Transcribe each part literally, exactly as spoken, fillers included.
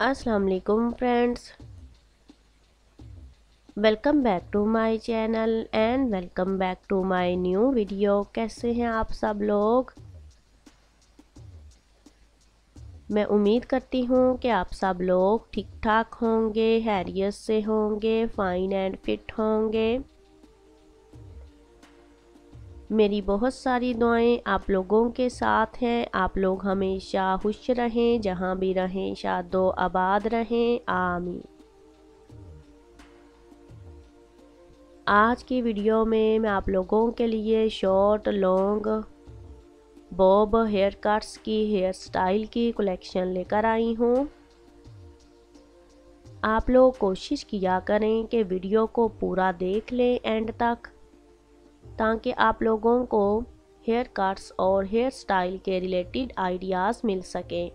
अस्सलाम वालेकुम friends, welcome back to my channel and welcome back to my new video. कैसे हैं आप सब लोग? मैं उम्मीद करती हूँ कि आप सब लोग ठीक ठाक होंगे, हैरियत से होंगे, फाइन एंड फिट होंगे। मेरी बहुत सारी दुआएं आप लोगों के साथ हैं। आप लोग हमेशा खुश रहें, जहाँ भी रहें शादो आबाद रहें, आमीन। आज की वीडियो में मैं आप लोगों के लिए short long bob hair cuts की हेयर स्टाइल की कलेक्शन लेकर आई हूँ। आप लोग कोशिश किया करें कि वीडियो को पूरा देख लें एंड तक, ताकि आप लोगों को हेयर कट्स और हेयर स्टाइल के रिलेटेड आइडियाज़ मिल सकें।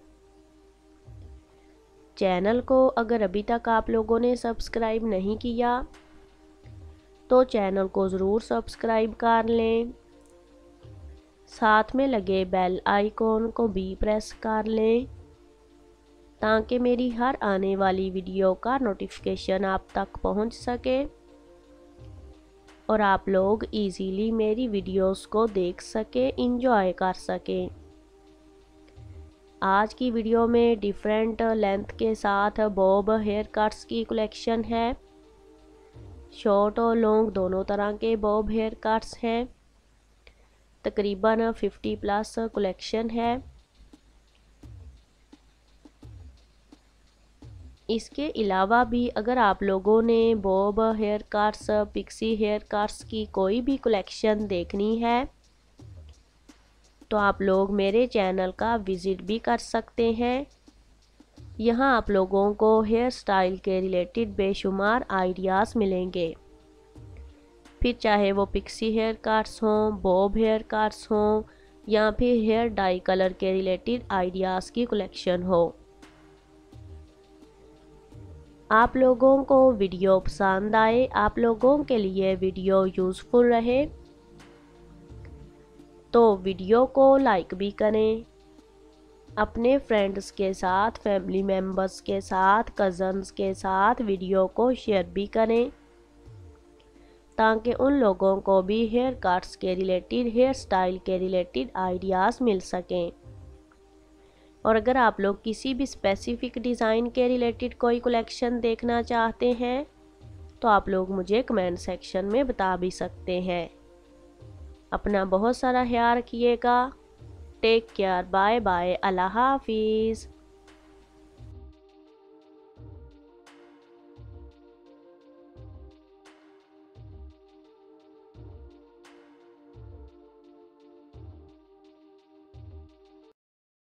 चैनल को अगर अभी तक आप लोगों ने सब्सक्राइब नहीं किया तो चैनल को ज़रूर सब्सक्राइब कर लें, साथ में लगे बेल आइकॉन को भी प्रेस कर लें ताकि मेरी हर आने वाली वीडियो का नोटिफिकेशन आप तक पहुंच सके और आप लोग इजीली मेरी वीडियोस को देख सके, इंजॉय कर सकें। आज की वीडियो में डिफरेंट लेंथ के साथ बॉब हेयर कट्स की कलेक्शन है। शॉर्ट और लॉन्ग दोनों तरह के बॉब हेयर कट्स हैं। तकरीबन पचास प्लस कलेक्शन है। इसके अलावा भी अगर आप लोगों ने bob hair cuts, pixie hair cuts की कोई भी कलेक्शन देखनी है तो आप लोग मेरे चैनल का विज़िट भी कर सकते हैं। यहाँ आप लोगों को हेयर स्टाइल के रिलेटेड बेशुमार आइडियाज़ मिलेंगे, फिर चाहे वो पिक्सी हेयर कट्स हों, बॉब हेयर कट्स हों या फिर हेयर डाई कलर के रिलेटेड आइडियाज़ की कलेक्शन हो। आप लोगों को वीडियो पसंद आए, आप लोगों के लिए वीडियो यूज़फुल रहे तो वीडियो को लाइक भी करें, अपने फ्रेंड्स के साथ, फैमिली मेम्बर्स के साथ, कज़न्स के साथ वीडियो को शेयर भी करें ताकि उन लोगों को भी हेयर कट्स के रिलेटेड, हेयर स्टाइल के रिलेटेड आइडियाज़ मिल सकें। और अगर आप लोग किसी भी स्पेसिफिक डिज़ाइन के रिलेटेड कोई कलेक्शन देखना चाहते हैं तो आप लोग मुझे कमेंट सेक्शन में बता भी सकते हैं। अपना बहुत सारा ख्याल रखिएगा। टेक केयर, बाय बाय, अल्लाह हाफिज़।